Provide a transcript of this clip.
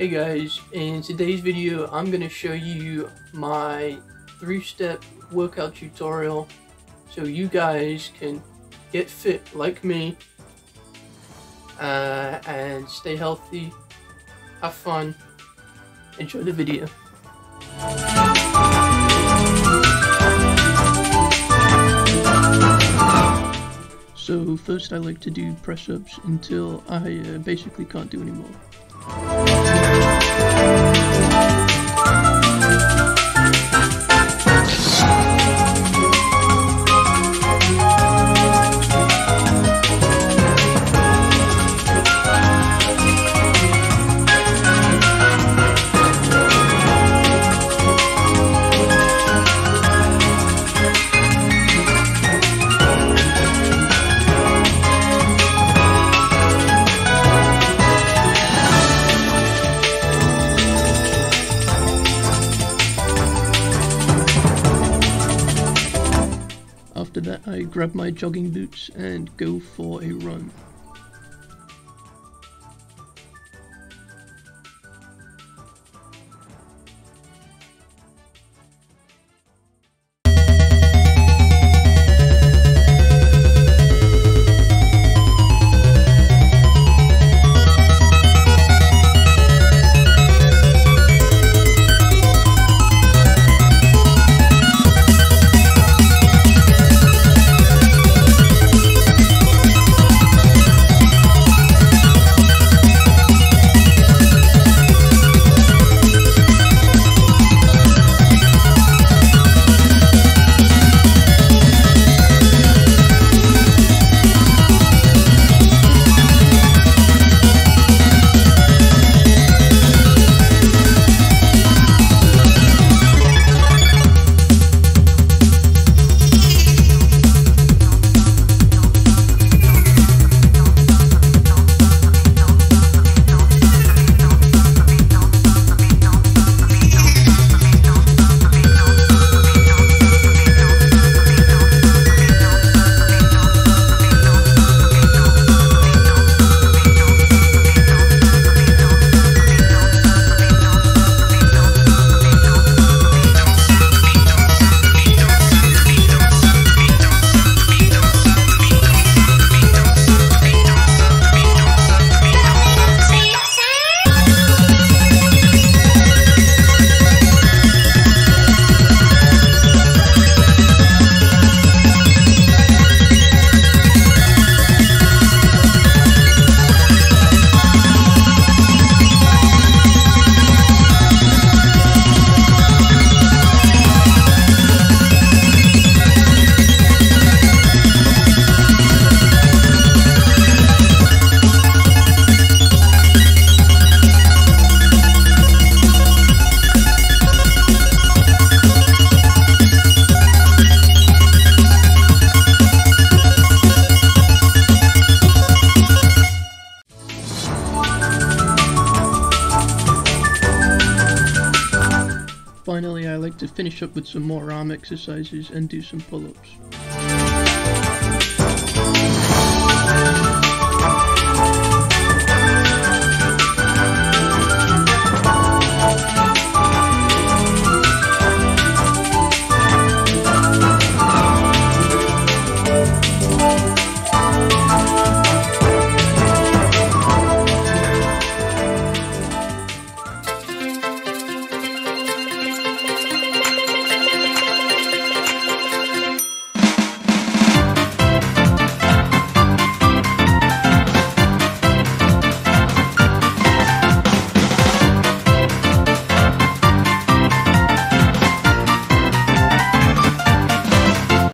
Hey guys, in today's video I'm going to show you my 3-step workout tutorial so you guys can get fit like me and stay healthy, have fun, enjoy the video. So first I like to do press-ups until I basically can't do anymore. After that, I grab my jogging boots and go for a run. Finally, I like to finish up with some more arm exercises and do some pull-ups.